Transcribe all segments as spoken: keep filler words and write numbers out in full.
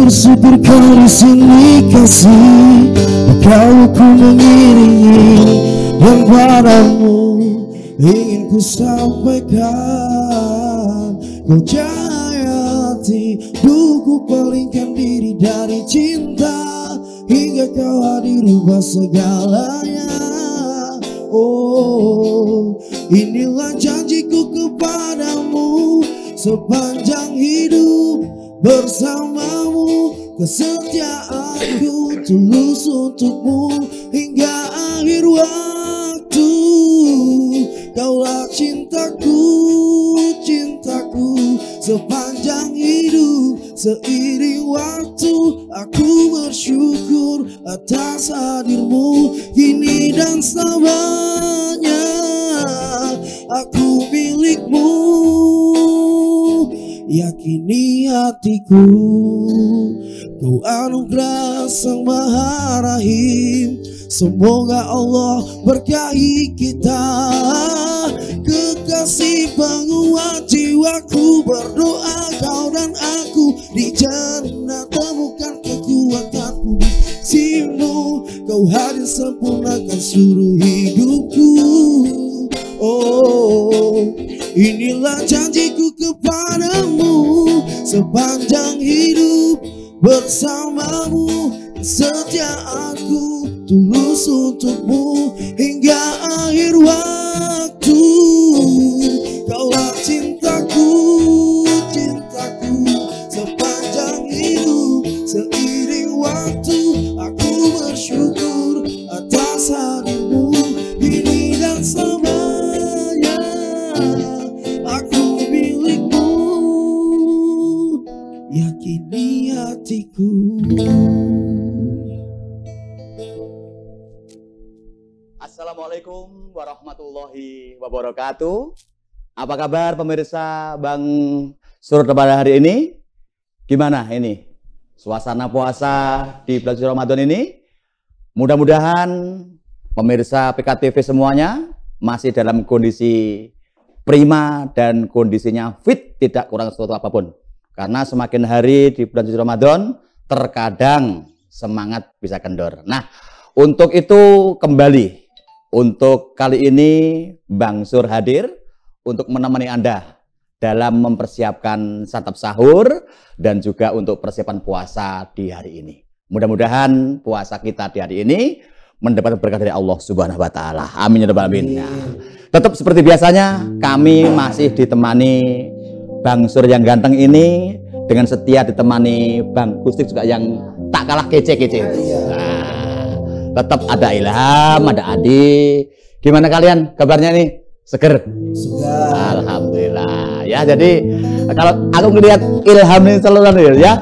bersyukur kau di sini kasih, kau ku mengiringi dan padamu ingin ku sampaikan, kau jaya hati, ku palingkan diri dari cinta hingga kau hadir ubah segalanya. Oh, inilah janjiku kepadamu, sepanjang hidup bersamamu, kesetiaanku tulus untukmu hingga akhir waktu. Kaulah cintaku, cintaku sepanjang hidup, seiring waktu aku bersyukur atas hadirmu kini dan selamanya. Aku milikmu, yakini hatiku, kau anugerah Sang Maha Rahim. Semoga Allah berkahi kita, kekasih penguat jiwaku. Berdoa kau dan aku di jannah temukan kekuatanku di sisimu. Kau hadir sempurnakan seluruh hidupku. Oh, inilah janjiku kepadamu, sepanjang hidup bersamamu, kesetiaanku tulus untukmu hingga akhir waktu. Kaulah cintaku, cintaku sepanjang hidup, seiring waktu aku bersyukur atas hadirmu kini dan selamanya. Aku milikmu, yakini hatiku. Assalamualaikum warahmatullahi wabarakatuh. Apa kabar pemirsa Bang Sur pada hari ini? Gimana ini suasana puasa di bulan suci Ramadan ini? Mudah-mudahan pemirsa P K T V semuanya masih dalam kondisi prima dan kondisinya fit, tidak kurang sesuatu apapun. Karena semakin hari di bulan suci Ramadan terkadang semangat bisa kendor. Nah, untuk itu kembali untuk kali ini Bang Sur hadir untuk menemani Anda dalam mempersiapkan santap sahur dan juga untuk persiapan puasa di hari ini. Mudah-mudahan puasa kita di hari ini mendapat berkah dari Allah Subhanahu wa taala. Amin ya rabbal alamin. Nah, tetap seperti biasanya kami masih ditemani Bang Sur yang ganteng ini, dengan setia ditemani Bang Gustik juga yang tak kalah kece-kece. Nah, tetap ada Ilham, ada Adi. Gimana kalian kabarnya nih? Seger? Segar. Alhamdulillah. Ya, jadi kalau aku ngelihat Ilham ini selalu ya,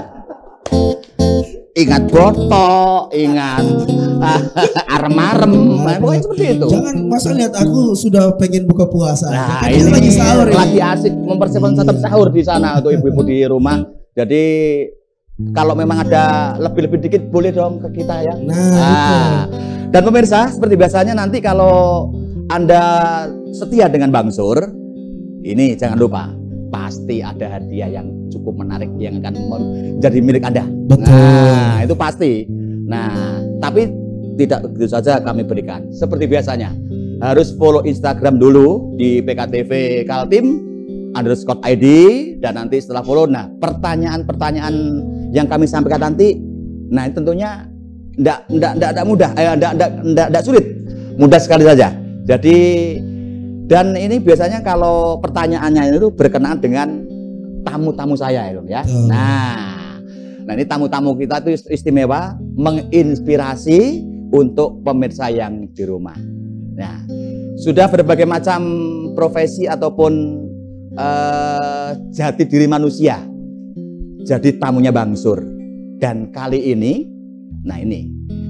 ingat botok, ingat arem-arem, pokoknya seperti itu. Jangan masa lihat aku sudah pengen buka puasa. Nah, kan ini lagi sahur, lagi asik mempersiapkan santap sahur di sana untuk ibu-ibu di rumah. Jadi kalau memang ada lebih-lebih dikit boleh dong ke kita ya. Nah, nah dan pemirsa seperti biasanya nanti kalau Anda setia dengan Bang Sur, ini jangan lupa pasti ada hadiah yang cukup menarik yang akan menjadi milik Anda. Betul. Nah, itu pasti. Nah, tapi tidak begitu saja kami berikan. Seperti biasanya, harus follow Instagram dulu di P K T V Kaltim underscore I D, dan nanti setelah follow, nah pertanyaan-pertanyaan yang kami sampaikan nanti, nah tentunya enggak enggak enggak, enggak mudah, eh, enggak, enggak, enggak, enggak sulit, mudah sekali saja. Jadi dan ini biasanya kalau pertanyaannya itu berkenaan dengan tamu-tamu saya ya. Hmm. Nah, nah ini tamu-tamu kita itu istimewa, menginspirasi untuk pemirsa yang di rumah. Nah, sudah berbagai macam profesi ataupun uh, jati diri manusia jadi tamunya Bang Sur. Dan kali ini, nah ini,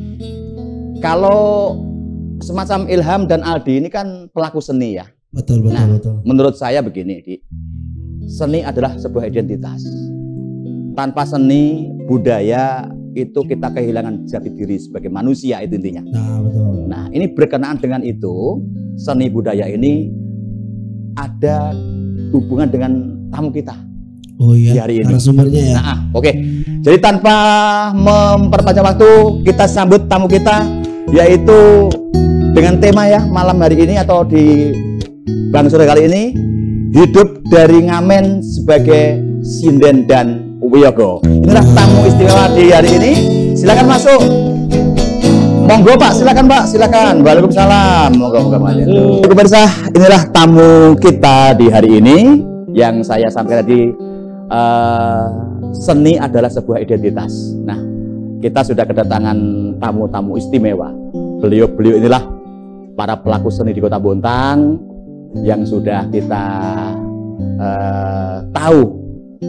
kalau semacam Ilham dan Aldi ini kan pelaku seni ya. Betul, betul, nah, betul. Menurut saya begini, Di. Seni adalah sebuah identitas. Tanpa seni, budaya, itu kita kehilangan jati diri sebagai manusia, itu intinya. Nah, betul. Nah, ini berkenaan dengan itu, seni budaya ini ada hubungan dengan tamu kita. Oh iya, di hari ini. narasumbernya ya. Nah, oke. Okay. Jadi tanpa memperpanjang waktu, kita sambut tamu kita, yaitu dengan tema ya malam hari ini atau di Bang Sore kali ini, hidup dari ngamen sebagai sinden dan wiyogo. Inilah tamu istimewa di hari ini. Silakan masuk. Monggo Pak, silakan Pak, silakan. Waalaikumsalam. Monggo, monggo Pak. Pemirsa, inilah tamu kita di hari ini yang saya sampaikan tadi, uh, seni adalah sebuah identitas. Nah, kita sudah kedatangan tamu-tamu istimewa. Beliau-beliau inilah para pelaku seni di Kota Bontang yang sudah kita uh, tahu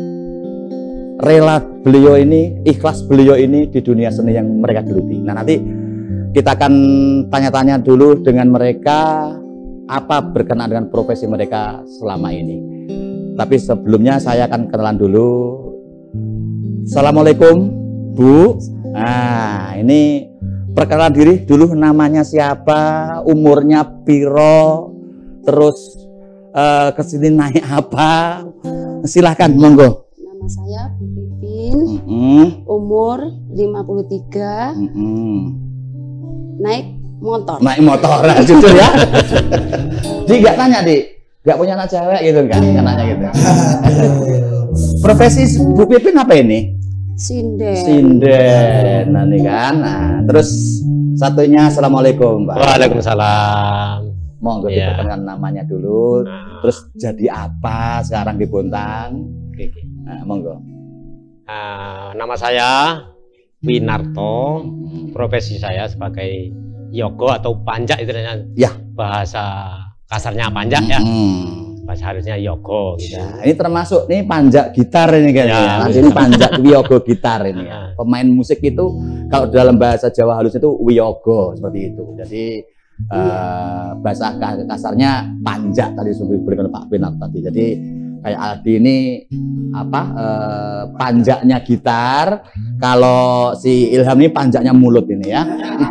rela beliau ini, ikhlas beliau ini di dunia seni yang mereka geluti. Nah, nanti kita akan tanya-tanya dulu dengan mereka apa berkenaan dengan profesi mereka selama ini. Tapi sebelumnya saya akan kenalan dulu. Assalamualaikum Bu. Nah, ini perkenalan diri dulu, namanya siapa, umurnya piro, terus uh, kesini naik apa, silahkan monggo. Nama saya Bu Pipin, mm-hmm. umur lima puluh tiga, mm-hmm. naik motor. Naik motor, nah, jujur ya. Di nggak tanya di, nggak punya anak cewek gitu kan? Nggak nanya gitu. Profesi Bu Pipin apa ini? Sinden. Sinden, nah ini kan. Nah, terus satunya assalamualaikum Pak. Waalaikumsalam. Monggo Ya. diperkenalkan namanya dulu. Nah, Terus jadi apa sekarang di Bontang? oke, oke. Nah, monggo. Ah, nama saya Winarto. Profesi saya sebagai yogo atau panjak istilahnya. Ya. Bahasa kasarnya panjak ya. Hmm. Bahasa halusnya yogo gitu. Ya, ini termasuk nih panjak gitar ini kan Ya. ya. Nanti ini panjak wiyogo gitar ini ya. Ah. Pemain musik itu kalau dalam bahasa Jawa halus itu wiyogo seperti itu. Jadi eh, bahasa kasarnya panjak tadi sudah diberikan Pak Pinar tadi. Jadi kayak Aldi ini apa eh, panjaknya gitar, kalau si Ilham ini panjaknya mulut ini ya.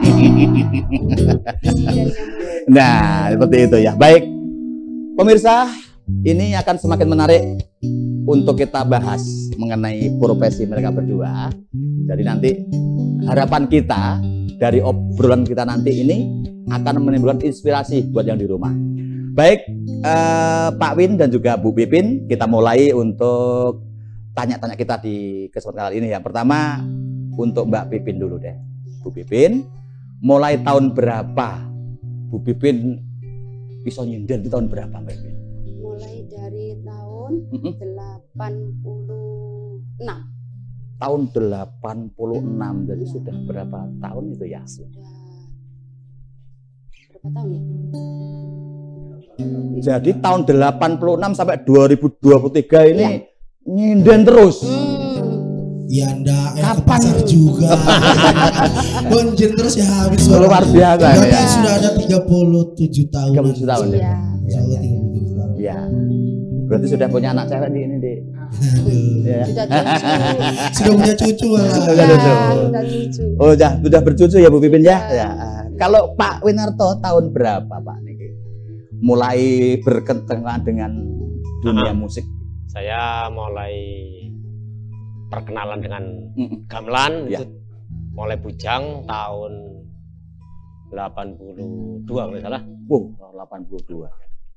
Nah, seperti itu ya. Baik, pemirsa, ini akan semakin menarik untuk kita bahas mengenai profesi mereka berdua. Jadi nanti harapan kita dari obrolan kita nanti ini akan menimbulkan inspirasi buat yang di rumah. Baik, eh, Pak Win dan juga Bu Pipin, kita mulai untuk tanya-tanya kita di kesempatan kali ini. Yang pertama untuk Mbak Pipin dulu deh. Bu Pipin, mulai tahun berapa Bu Pipin bisa nyinden di tahun berapa Mbak Pipin? Mulai dari tahun Mm-mm. delapan puluh enam. Tahun delapan puluh enam, jadi Ya. sudah berapa tahun itu ya? Sudah berapa tahun ya? Jadi tahun delapan puluh enam sampai dua ribu dua puluh tiga ini Ya. nyinden terus. Hmm. Ya ndak, ya ke Kapan? pasar juga. Bonjen terus ya habis. Luar biasa Berarti ya. sudah ada tiga puluh tujuh tahun. tiga puluh tujuh tahun ya. Iya. Insya Allah tiga puluh tujuh tahun. Ya. Berarti sudah punya anak cewek di ini, Dek. Aduh. Ya. Sudah cucu. Sudah punya cucu malah. Sudah Ya, cucu. sudah cucu. Oh, sudah sudah bercucu ya Bu Pipin ya? Ya. Ya. Kalau Pak Winarto tahun berapa Pak niki? Mulai berkenalan dengan dunia Ah. musik. Saya mulai perkenalan dengan Mm-mm. gamelan Ya. itu mulai bujang tahun delapan puluh dua kalau nggak salah. Wow, delapan puluh dua.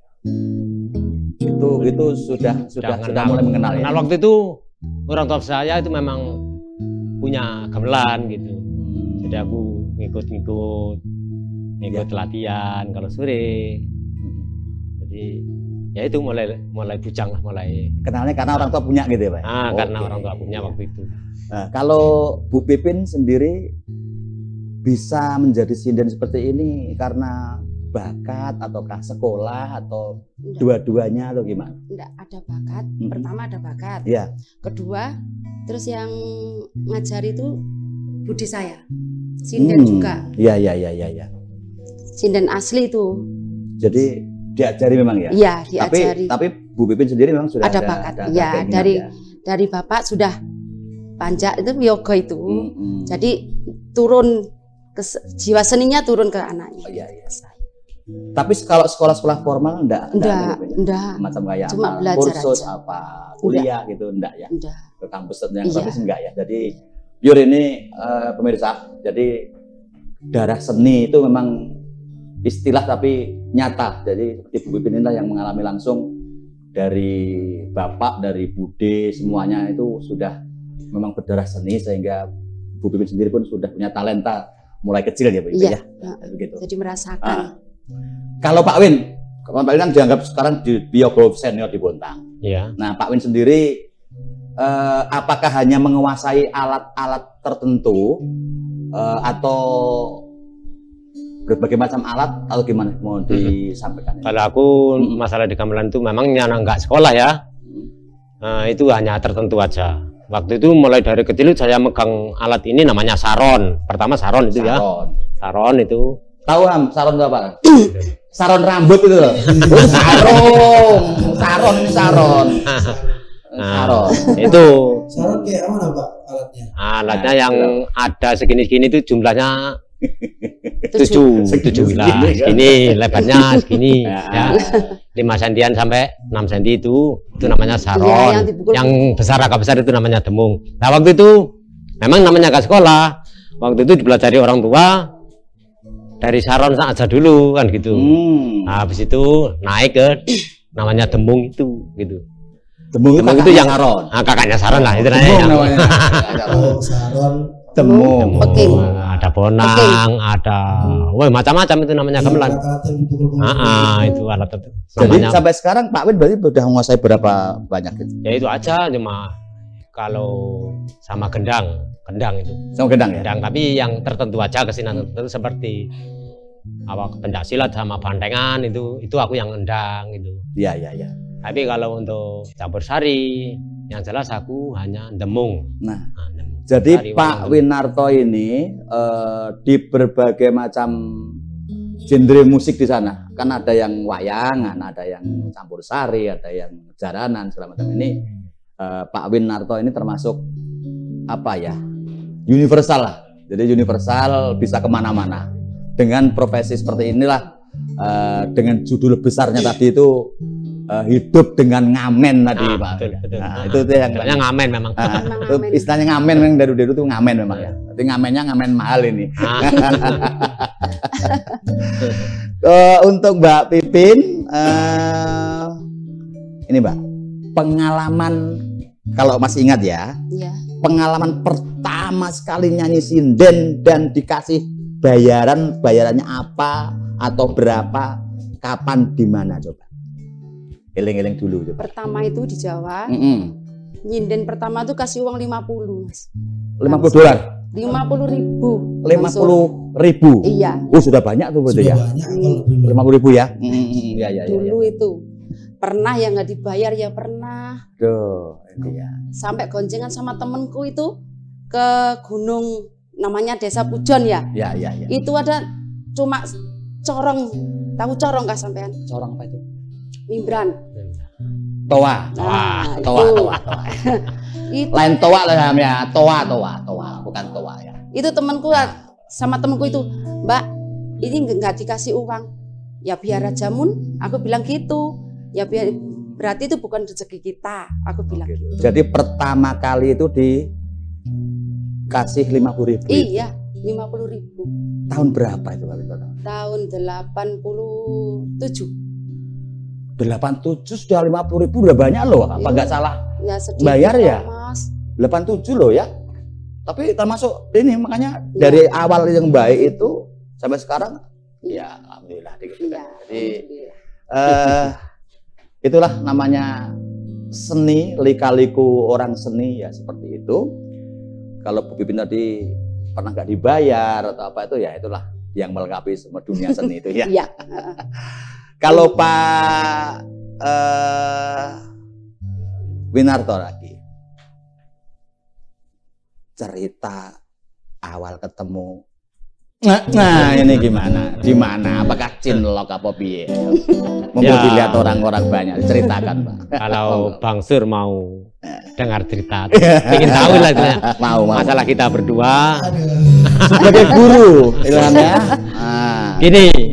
Itu itu sudah sudah Sudah sudah kenal. mulai mengenal ya. Nah, waktu itu orang tua saya itu memang punya gamelan gitu. Hmm. Jadi aku ngikut-ngikut, ngikut Ya. latihan kalau sore. Jadi ya itu mulai mulai bujang lah, mulai. Kenalnya karena orang tua punya gitu ya Pak? Ah, karena Oke. orang tua punya waktu itu. Nah, kalau Bu Pipin sendiri bisa menjadi sinden seperti ini karena bakat ataukah sekolah atau Enggak, dua-duanya atau gimana? enggak ada bakat. Mm-mm. Pertama ada bakat. Ya. Kedua, terus yang ngajar itu budi saya. Sinden Hmm. juga. Iya, iya, iya, iya, ya. Sinden asli itu. Jadi diajari memang ya? Iya, Tapi diajari. tapi Bu Pipin sendiri memang sudah Ada ada, bakat. ada Iya, keinginan dari ya? dari bapak sudah panjak itu yoga itu. Mm-mm. Jadi turun ke se- jiwa seninya turun ke anaknya. Oh, iya, iya. Tapi kalau sekolah-sekolah formal enggak? Enggak, enggak. Macam kayak Cuma apa, belajar kursus aja. apa, kuliah gitu enggak ya? Enggak. Ke kampus yang Iya. kampus enggak ya? Jadi pure ini eh, pemirsa, jadi darah seni itu memang istilah tapi nyata. Jadi seperti Bu Pipin inilah yang mengalami langsung dari bapak, dari bude, semuanya itu sudah memang berdarah seni sehingga Bu Pipin sendiri pun sudah punya talenta mulai kecil ya Bu Pipin Iya. ya. Begitu. Jadi merasakan. Ah. Kalau Pak Win, Pak Win kan dianggap sekarang di biograf senior di Bontang. Ya. Nah, Pak Win sendiri eh, apakah hanya menguasai alat-alat tertentu eh, atau berbagai macam alat atau gimana mau disampaikan? Kalau aku masalah di gamelan itu memang nyana nggak sekolah ya. Nah, itu hanya tertentu aja. Waktu itu mulai dari kecil saya megang alat ini namanya saron. Pertama saron itu ya. Saron. Saron itu. Tahu Ham, saron itu apa? Saron rambut itu loh. Oh, sarung. Saron ini saron. Nah, Saron. itu Saron kayak mana Pak alatnya? alatnya Nah, yang itu. ada segini-segini itu jumlahnya Tujuh. tujuh, tujuh Segini, lah. segini, kan? Segini lebarnya segini Ya. ya. lima sentian sampai enam senti itu itu namanya saron. Iya, yang dipukul. Yang besar agak besar itu namanya demung. Nah, waktu itu memang namanya ke sekolah. Waktu itu dipelajari orang tua dari saron aja dulu kan gitu. Hmm. Nah, habis itu naik ke namanya demung itu gitu. Demung, Demung itu itu yang saron. Nah, kakaknya saron lah itu namanya. Demung yang- namanya. Oh, saron. Demung. Oke. Ada bonang, ada, wah macam-macam itu namanya gamelan. Alat-alat yang dipukul-pukul. Ah, ah, itu alat itu. Jadi Namanya, sampai sekarang Pak Win berarti sudah menguasai berapa banyak gitu? ya itu aja cuma kalau sama gendang, gendang itu. Sama gendang ya? Gendang tapi yang tertentu aja kesinan tertentu seperti apa pencaksilat sama bantengan itu itu aku yang endang itu. Iya, iya, iya. Tapi kalau untuk campur sari yang jelas aku hanya demung. Nah, Nah, demung. jadi Sari Pak warna Winarto ini eh, di berbagai macam genre musik di sana, kan ada yang wayangan, ada yang campur sari, ada yang jaranan segala macam ini. eh, Pak Winarto ini termasuk apa ya? Universal lah. Jadi universal bisa kemana-mana. Dengan profesi seperti inilah, eh, dengan judul besarnya tadi itu eh, hidup dengan ngamen tadi Ah, Pak. betul, betul. Nah, Ah, itu tuh yang sebenarnya ngamen memang. Ah, Memang itu ngamen. istilahnya ngamen memang dari dulu tuh ngamen memang ya. Tapi ngamennya ngamen mahal ini. Ah, Eh, untuk Mbak Pipin, eh, ini Mbak, pengalaman kalau masih ingat ya, Iya. pengalaman pertama sekali nyanyi sinden dan dikasih bayaran, bayarannya apa atau berapa, kapan, di mana coba? Eling-eling dulu coba. Pertama itu di Jawa, Mm-mm. nyinden pertama tuh kasih uang lima puluh, Mas. lima puluh dolar, lima puluh ribu. lima Langsung. puluh ribu. Iya. Oh sudah banyak tuh berarti Sudah ya. banyak kalau dulu. lima puluh ribu ya. Mm-mm. Ya, ya, ya, ya. Dulu itu pernah yang nggak dibayar ya pernah. Duh, ini ya. Sampai goncengan sama temenku itu ke gunung namanya Desa Pujon ya. Ya, ya, ya. Itu ada cuma corong, tahu corong nggak sampean? Corong apa itu? Mimbran. Toa. Nah, Toa, itu. toa, toa. Itu, Lain toa lah ya. Toa, toa, toa, bukan toa ya. itu temenku sama temenku itu, Mbak, ini nggak nggak dikasih uang. Ya biar aja mun, aku bilang gitu. Ya biar berarti itu bukan rezeki kita, aku bilang gitu. Jadi pertama kali itu dikasih lima puluh ribu. Iya, lima puluh ribu. Tahun berapa itu Pak Wito? Tahun delapan puluh tujuh. delapan puluh tujuh sudah lima puluh ribu udah banyak loh. Apa Iya. nggak salah? Ya sedikit Bayar lah, ya? Mas. delapan puluh tujuh loh ya. Tapi termasuk ini makanya Iya. dari awal yang baik itu sampai sekarang ya alhamdulillah gitu. Iya. Jadi alhamdulillah. eh itulah namanya seni, lika-liku orang seni ya seperti itu. Kalau Bu Pipin tadi pernah nggak dibayar atau apa itu ya itulah yang melengkapi semua dunia seni itu ya. Iya. Kalau Pak eh, Winarto lagi cerita awal ketemu. Nah, nah ini gimana? Di mana? Apakah cinlok apa piye? Mumpung Ya. dilihat orang-orang banyak, ceritakan Pak. kalau Bang Sur mau dengar cerita, ingin tahu lah itu ya. Mau, mau. Masalah kita berdua. Aduh. Sebagai guru, Ilham ya. Ah. Gini, Mm-mm.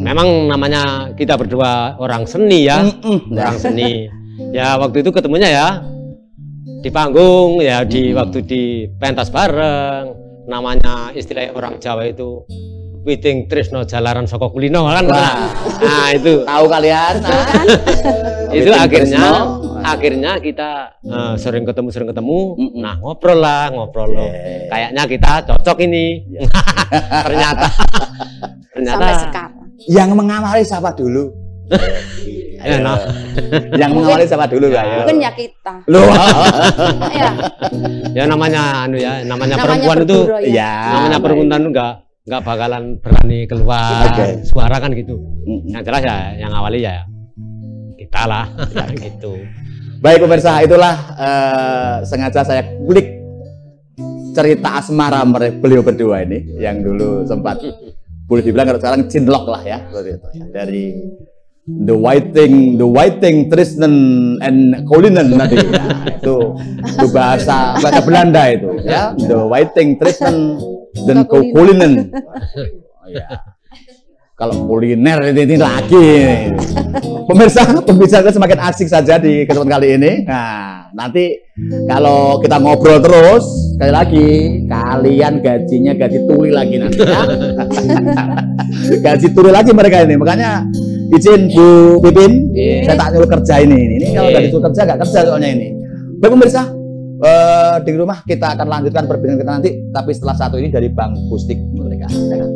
memang namanya kita berdua orang seni ya, Mm-mm. orang seni. Ya waktu itu ketemunya ya di panggung, ya di waktu di pentas bareng. Namanya istilah orang Jawa itu Witing Trisno Jalaran Soko Kulino kan. Wah. Nah itu Tahu kalian? Nah. itu Witing akhirnya Trisno. akhirnya kita eh, sering ketemu sering ketemu. Mm-mm. Nah ngobrol lah ngobrol loh. Yeah. Kayaknya kita cocok ini. Yeah. ternyata ternyata Sampai sekarang. Yang mengawali siapa dulu? Ya, nah. Yang mengawali siapa dulu, Kak? Mungkin ya kita. Loh. Ya, Ya namanya anu ya, namanya, namanya perempuan itu berburu ya. Ya. namanya baik. perempuan itu enggak enggak bakalan berani keluar Oke. suara kan gitu. Mm-mm. Yang jelas ya yang awali ya kita lah gitu. Baik pemirsa, itulah eh, sengaja saya kulik cerita asmara mereka beliau berdua ini yang dulu sempat boleh dibilang kalau sekarang cinlok lah ya, seperti itu ya. Dari The Whiting, The Whiting Tristan and Colinen tadi ya, itu itu bahasa bahasa Belanda itu ya, The Whiting Tristan dan Colinen. Oh, ya. Kalau kuliner ini, ini lagi pemirsa, pembicaraan semakin asik saja di kesempatan kali ini. Nah, nanti kalau kita ngobrol terus, sekali lagi kalian gajinya gaji tuli lagi nanti ya. Gaji tuli lagi mereka ini. Makanya izin Bu Pipin, Yeah. saya tak nyuruh kerja ini. Ini kalau Yeah. gaji tuli kerja nggak kerja soalnya ini. Baik pemirsa, eh, di rumah kita akan lanjutkan perbincangan kita nanti, tapi setelah satu ini dari Bang Gustik mereka. Silakan.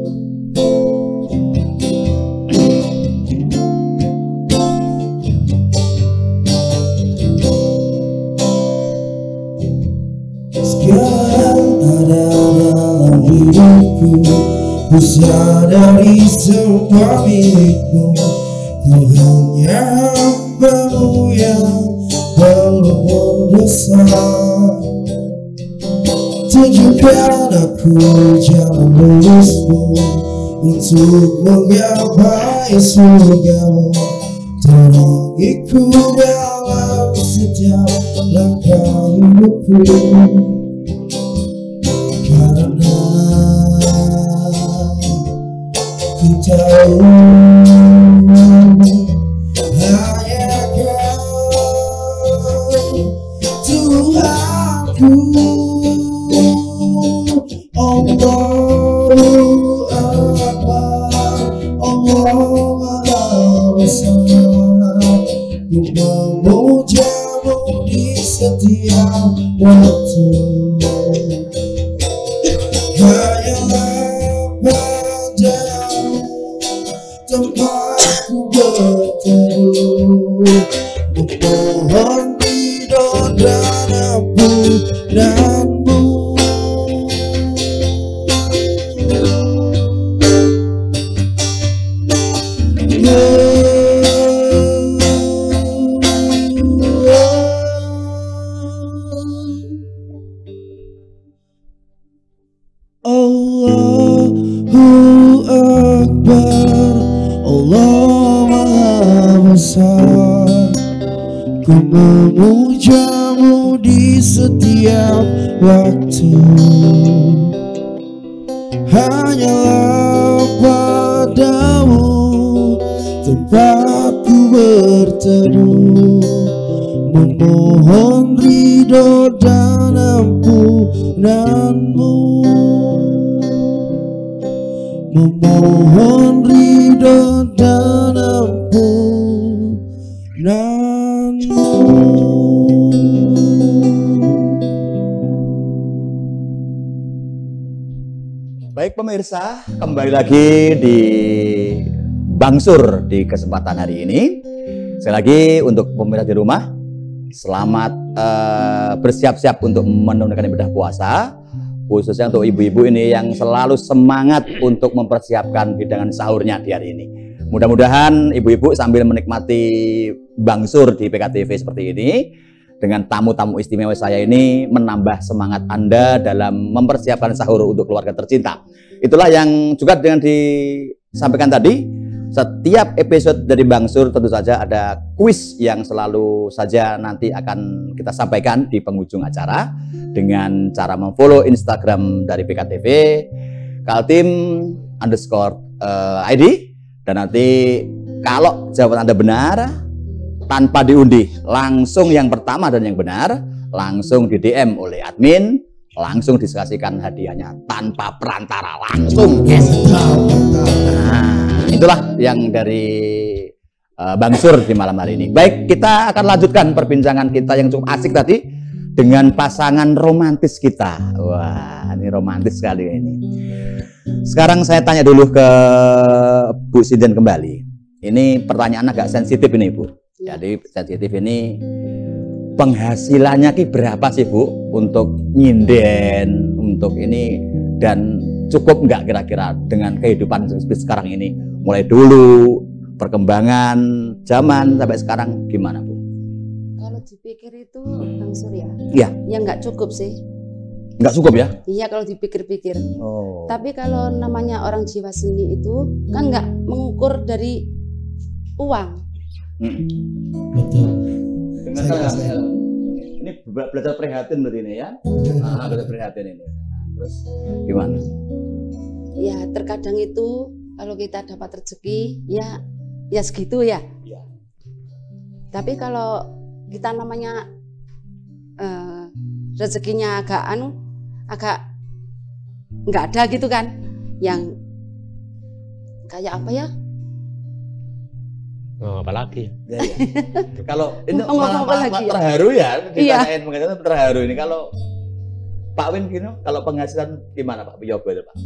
Sekarang ada dalam hidupku, ku sadari semua milikmu. Ku hanya hambamu yang belum berdosa. Tunjukkan aku jalan lurusmu untuk menggapai surgamu. Terangiku dalam setiap langkah hidupku, karena ku tahu hanya Kau Tuhanku. Allahu Akbar, Allah Maha Besar. Ku memujamu di setiap waktu. Hanyalah padamu tempatku berteduh, memohon ridho dan ampunanmu. Allahu Akbar, Allah Maha Besar. Ku memujamu di setiap waktu. Hanyalah padamu tempatku berteduh, memohon ridho dan ampunanmu. Memohon ridho dan ampunanmu. Baik pemirsa, kembali lagi di Bang Sur di kesempatan hari ini. Sekali lagi untuk pemirsa di rumah, selamat eh, bersiap-siap untuk menunaikan ibadah puasa, khususnya untuk ibu-ibu ini yang selalu semangat untuk mempersiapkan hidangan sahurnya di hari ini. Mudah-mudahan ibu-ibu sambil menikmati Bang Sur di P K T V seperti ini, dengan tamu-tamu istimewa saya ini menambah semangat Anda dalam mempersiapkan sahur untuk keluarga tercinta. Itulah yang juga dengan disampaikan tadi, setiap episode dari Bang Sur tentu saja ada kuis yang selalu saja nanti akan kita sampaikan di penghujung acara dengan cara memfollow Instagram dari P K T V Kaltim underscore uh, I D, Dan nanti kalau jawaban Anda benar, tanpa diundi, langsung yang pertama dan yang benar, langsung di D M oleh admin, langsung dikasihkan hadiahnya tanpa perantara, langsung cash. Nah, itulah yang dari uh, Bang Sur di malam hari ini. Baik, kita akan lanjutkan perbincangan kita yang cukup asik tadi dengan pasangan romantis kita. Wah, ini romantis sekali ini. Sekarang saya tanya dulu ke Bu Sinden kembali. Ini pertanyaan agak sensitif ini, Bu. Jadi sensitif ini, penghasilannya ki berapa sih, Bu, untuk nyinden, untuk ini, dan cukup nggak kira-kira dengan kehidupan sekarang ini, mulai dulu perkembangan zaman sampai sekarang gimana, Bu? Kalau dipikir itu Bang Surya, Iya. ya nggak cukup sih. Nggak cukup ya? Iya kalau dipikir-pikir. Oh. Tapi kalau namanya orang jiwa seni itu kan nggak mengukur dari uang. Hmm. Betul. Dengan Saya- saya, saya- ini be- belajar prihatin berarti ini ya? Ah, belajar prihatin ini. Terus gimana? Ya terkadang itu kalau kita dapat rezeki ya ya segitu ya. Iya. Tapi kalau kita namanya eh, rezekinya agak anu agak nggak ada gitu kan, yang kayak apa ya? Oh, apalagi Ya, ya. Kalau ini Ngomong malah, apa malah- lagi malah ya? terharu ya, Iya. ditanyain penghasilan terharu ini. Kalau Pak Win gini, kalau penghasilan gimana Pak Yogo itu Pak?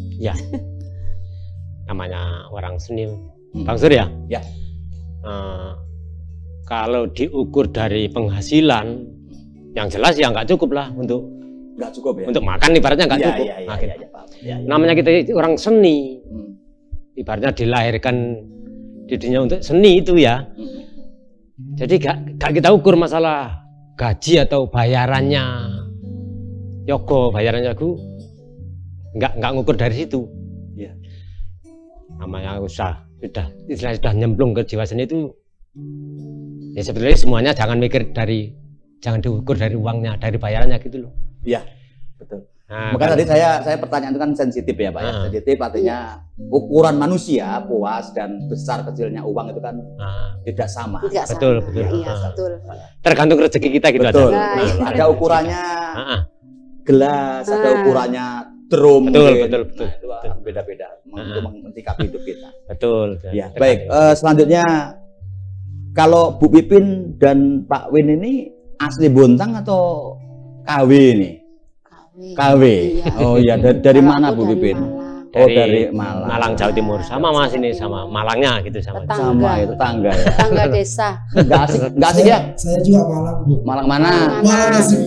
namanya orang seni, Hmm. Bang Sur ya. Ya. Eh, kalau diukur dari penghasilan, yang jelas ya nggak cukup lah untuk Nggak cukup ya? untuk makan, ibaratnya nggak Iya, cukup. iya, iya, Nah, iya, gitu. iya, Pak. Iya, iya. Namanya kita orang seni, Hmm. ibaratnya dilahirkan di dunia untuk seni itu ya. Hmm. Jadi gak, gak kita ukur masalah gaji atau bayarannya Yogo, bayarannya aku nggak nggak ngukur dari situ. Iya. Namanya usaha sudah istilahnya sudah nyemplung ke jiwa seni itu, ya sebetulnya semuanya jangan mikir dari, jangan diukur dari uangnya, dari bayarannya gitu loh. Iya, betul. Nah, Maka kan- tadi saya saya pertanyaan itu kan sensitif ya Pak ya. Ah. Sensitif artinya ukuran manusia puas dan besar kecilnya uang itu kan nah, tidak sama. Tidak Betul, sama. betul. Iya Ah. betul. tergantung rezeki kita gitu Betul. aja. Nah, Nah, iya. ada ukurannya Ah, ah. gelas, ada Ah. ukurannya drum. Betul, mungkin. betul, betul, Nah, itu betul. beda-beda untuk Ah. mencikapi hidup kita. Betul. Ya, Tergantung. baik. Eh, selanjutnya kalau Bu Pipin dan Pak Win ini asli Bontang atau K W ini? K W. K W. Iya. Oh iya, dari, dari Kalau mana aku Bu dari Pipin? Malang. Oh, dari Malang. Malang Jawa Timur, sama Mas ini sama Malangnya gitu sama. Tetangga. Sama itu tangga ya. Tetangga desa. Enggak asik, enggak asik saya, ya? saya juga Malang, Bu. Malang mana? Malang. Malang asik.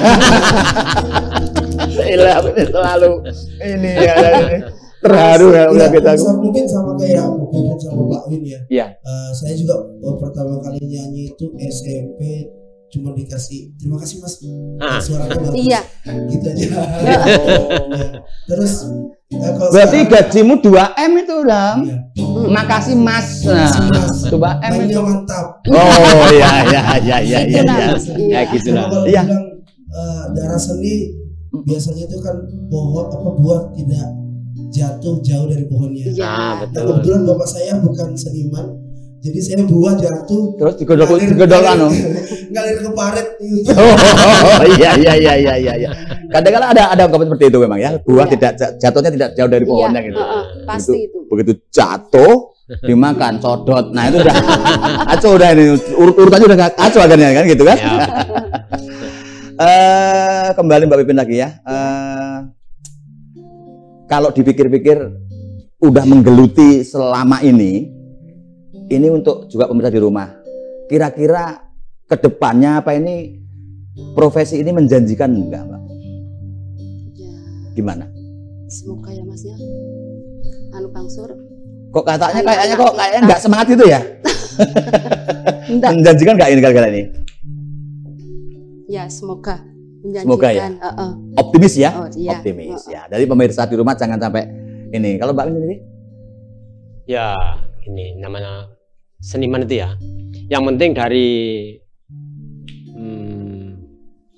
Ilah, ini selalu ini ya, ini. Terharu ya udah Iya, kita. sama- mungkin sama kayak Bu Pipin sama Pak Win ya. Iya. Eh, saya juga oh, pertama kali nyanyi itu S M P, cuma dikasih terima kasih Mas, Ah. suaranya bagus. Iya. Gitu aja. Oh. Terus eh, kalau Berarti sekarang- gajimu dua M itu, Dam. Iya. Makasih Mas. Nah, Makasih, Mas. coba M Mainnya itu. mantap. Oh iya iya iya iya Gitu, iya. Nam. iya. Iya. Ya gitu Sama lah. kalau Iya. bilang eh, darah seni biasanya itu kan pohon apa buah tidak jatuh jauh dari pohonnya. Iya. Ah, Nah, betul. kebetulan bapak saya bukan seniman, jadi saya buah jatuh Terus digodok ngalir- digodok ngalir- anu. ngalir ke parit gitu. Oh iya iya iya iya iya iya. Kadang-kadang ada ada ungkapan seperti itu memang ya. Buah Iya. tidak jatuhnya tidak jauh dari pohonnya Iya, gitu. heeh, pasti itu. Begitu jatuh dimakan codot. Nah itu udah aco udah ini urut urutannya udah nggak aco akhirnya kan gitu kan. Ya. Eh kembali Mbak Pipin lagi ya. Eh, kalau dipikir-pikir udah menggeluti selama ini, ini untuk juga pemirsa di rumah. Kira-kira kedepannya apa ini profesi ini menjanjikan enggak, Mbak? Ya, Gimana? semoga ya Mas ya. Anu Bang Sur. Kok katanya Anak-anak kayaknya kok kayaknya kita. nggak semangat gitu ya? Enggak. Menjanjikan nggak ini kira-kira ini? Ya, semoga menjanjikan. Semoga ya. Heeh. Optimis ya? Oh, iya. Optimis Heeh. ya. Dari pemirsa di rumah jangan sampai ini. Kalau Mbak Min sendiri? Ya, ini namanya seniman itu ya. Yang penting dari hmm,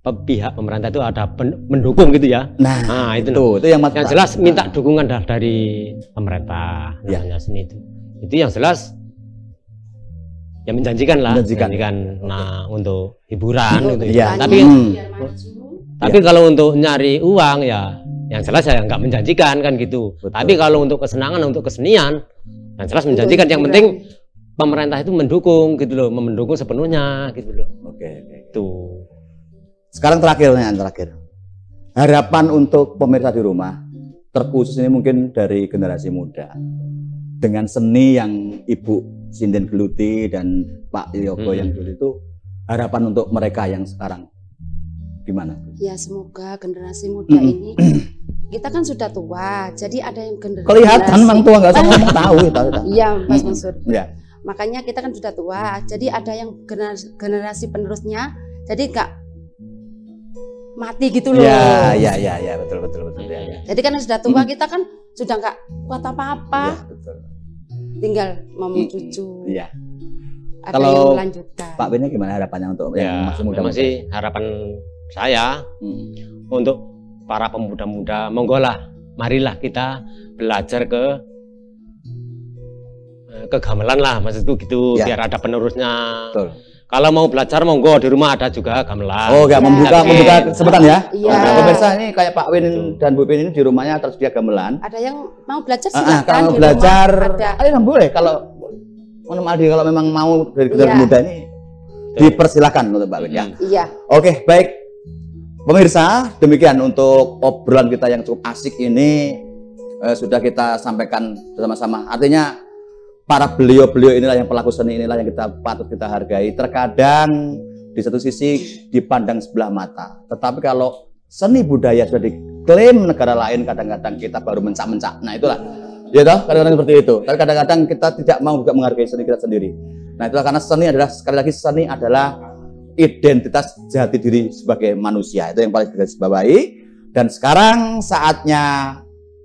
pihak pemerintah itu ada pen, mendukung gitu ya. Nah, nah itu, itu, itu yang, yang jelas minta dukungan dah dari pemerintah ya. namanya seni itu. Itu yang jelas ya menjanjikan lah, menjanjikan, menjanjikan. Nah untuk hiburan gitu. Ya. Tapi hmm. tapi ya. Kalau untuk nyari uang ya yang jelas ya nggak menjanjikan kan gitu. Betul. Tapi kalau untuk kesenangan, untuk kesenian yang jelas menjanjikan. Yang penting pemerintah itu mendukung gitu loh, mendukung sepenuhnya gitu loh. Oke, oke. Tuh. Sekarang terakhir pertanyaan terakhir. Harapan untuk pemirsa di rumah, terkhusus ini mungkin dari generasi muda, dengan seni yang Ibu Sinden geluti dan Pak Yogo hmm. yang dulu itu, harapan untuk mereka yang sekarang gimana? Ya semoga generasi muda hmm. ini, kita kan sudah tua, jadi ada yang generasi. Kelihatan memang tua, nggak usah ngomong tahu. Iya, Mas Mansur. Ya. Makanya kita kan sudah tua, jadi ada yang generasi, generasi penerusnya, jadi nggak mati gitu loh. Ya, ya, ya, ya, betul, betul, betul. Ya, ya. Jadi karena sudah tua, kita kan sudah nggak kuat apa-apa. Ya, betul. Tinggal mau cucu. Iya. Ada Kalau yang melanjutkan. Pak Benya gimana harapannya untuk ya, yang masih muda? Masih harapan saya hmm. untuk para pemuda-muda, monggo lah, marilah kita belajar ke kegamelan lah, maksudku gitu, ya. Biar ada penerusnya. Betul. Kalau mau belajar monggo, di rumah ada juga gamelan. Oh, enggak, membuka ya, membuka kesempatan ya. Iya. Nah, pemirsa ini kayak Pak Win dan Bu Pin ini di rumahnya tersedia gamelan. Ada yang mau belajar silakan. silakan. Ah, kalau di belajar, ada. ayo boleh. Kalau Om Aldi kalau memang mau dari generasi Iya. muda ini dipersilakan untuk Pak Win ya. Iya. Oke, baik. Pemirsa, demikian untuk obrolan kita yang cukup asik ini eh, sudah kita sampaikan bersama-sama. Artinya para beliau-beliau inilah yang pelaku seni inilah yang kita patut kita hargai. Terkadang di satu sisi dipandang sebelah mata, tetapi kalau seni budaya sudah diklaim negara lain, kadang-kadang kita baru mencak-mencak. Nah itulah, ya toh, kadang-kadang seperti itu. Tapi kadang-kadang kita tidak mau juga menghargai seni kita sendiri. Nah itulah karena seni adalah, sekali lagi seni adalah identitas jati diri sebagai manusia. Itu yang paling kita bawahi. Dan sekarang saatnya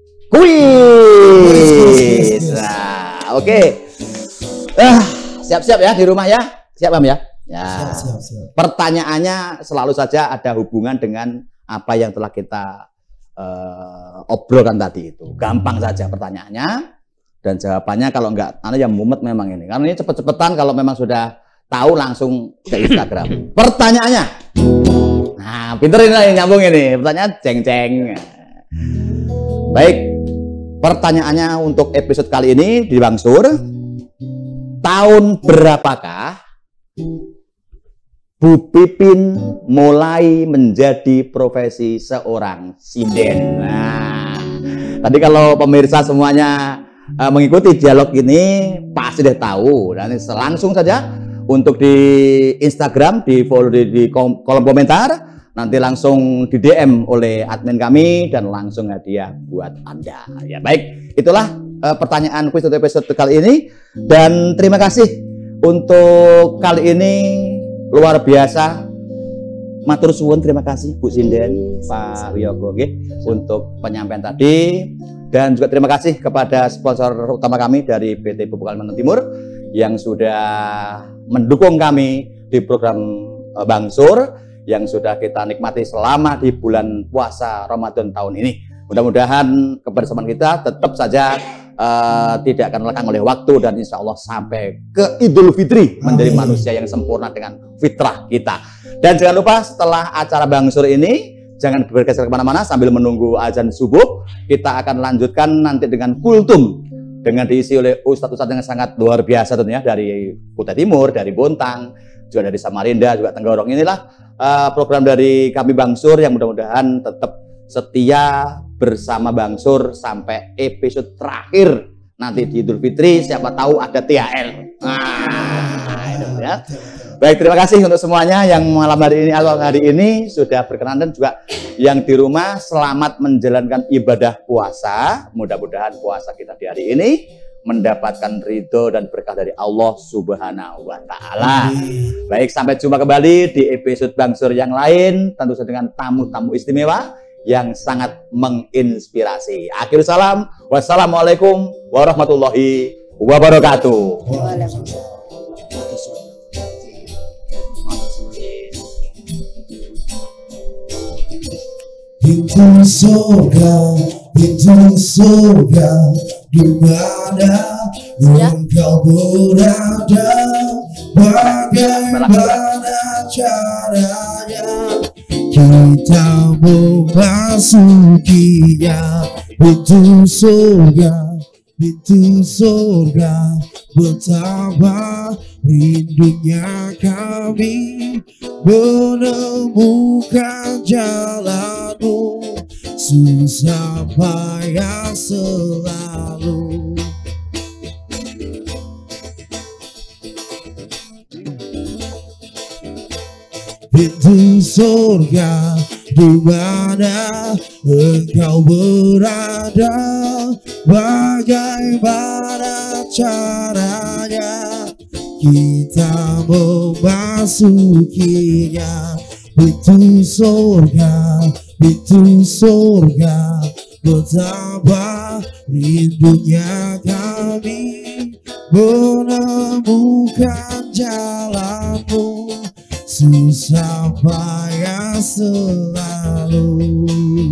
kuis. Nah, oke. Okay. Ah, siap-siap ya di rumah ya. Siap, Bang ya? Ya. Siap, siap, siap. Pertanyaannya selalu saja ada hubungan dengan apa yang telah kita uh, obrolkan tadi itu. Gampang saja pertanyaannya dan jawabannya kalau enggak Anda yang mumet memang ini. Karena ini cepet-cepetan kalau memang sudah tahu langsung ke Instagram. Pertanyaannya. Nah, pinter ini nyambung ini. Pertanyaan ceng-ceng. Baik. Pertanyaannya untuk episode kali ini di Bang Sur. Tahun berapakah Bu Pipin mulai menjadi profesi seorang sinden? Nah, tadi kalau pemirsa semuanya uh, mengikuti dialog ini pasti sudah tahu. Dan langsung saja untuk di Instagram, di follow di, di kolom komentar, nanti langsung di D M oleh admin kami dan langsung hadiah buat Anda. Ya baik, itulah uh, pertanyaan kuis untuk episode kali ini. Dan terima kasih untuk kali ini luar biasa. Matur suwun, terima kasih Bu Sinden, Pak Wiyogo untuk penyampaian tadi. Dan juga terima kasih kepada sponsor utama kami dari P T Pupuk Kalimantan Timur yang sudah mendukung kami di program Bang Sur yang sudah kita nikmati selama di bulan puasa Ramadan tahun ini. Mudah-mudahan kebersamaan kita tetap saja uh, tidak akan lekang oleh waktu dan insya Allah sampai ke Idul Fitri menjadi manusia yang sempurna dengan fitrah kita. Dan jangan lupa setelah acara Bang Sur ini jangan bergeser kemana-mana sambil menunggu azan subuh. Kita akan lanjutkan nanti dengan kultum dengan diisi oleh ustadz-ustadz yang sangat luar biasa tentunya dari Kutai Timur, dari Bontang, juga dari Samarinda, juga Tenggorong. Inilah uh, program dari kami Bang Sur yang mudah-mudahan tetap setia bersama Bang Sur sampai episode terakhir nanti di Idul Fitri. Siapa tahu ada T H R. Nah, itu ya. Baik, terima kasih untuk semuanya yang malam hari ini atau hari ini sudah berkenan dan juga yang di rumah selamat menjalankan ibadah puasa. Mudah-mudahan puasa kita di hari ini mendapatkan ridho dan berkah dari Allah Subhanahu wa Ta'ala. Baik, sampai jumpa kembali di episode Bang Sur yang lain, tentu saja dengan tamu-tamu istimewa yang sangat menginspirasi. Akhir salam, wassalamualaikum warahmatullahi wabarakatuh. pintu surga, pintu surga, di mana engkau berada, bagaimana caranya kita memasukinya. Pintu surga, pintu surga, betapa rindunya kami menemukan jalanmu, susah payah selalu. Pintu surga, di mana engkau berada, bagaimana caranya kita memasukinya. Pintu surga, pintu surga, betapa rindunya kami menemukan jalanmu, susah payah selalu.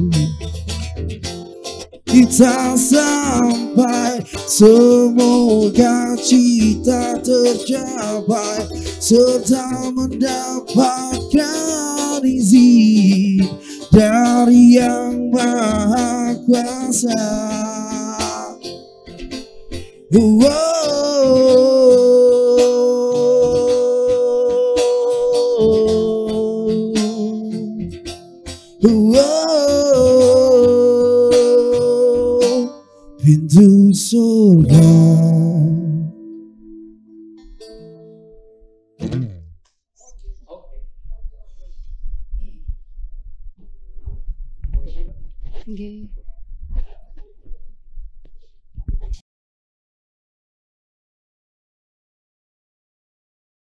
Kita sampai, semoga cita tercapai, serta mendapatkan izin dari Yang Maha Kuasa. Pintu surga. Okay.